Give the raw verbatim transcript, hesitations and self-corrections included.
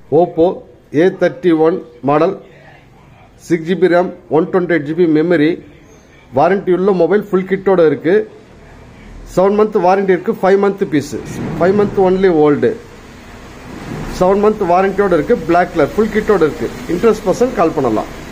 Oppo A thirty-one model six GB RAM one twenty eight GB memory warranty உள்ள mobile full கிட்டோட இருக்கு seven month warranty இருக்கு five month piece five month only old seven month வாரண்டியோட இருக்கு black colour full கிட்டோட இருக்கு interest person கால் பண்ணலாம்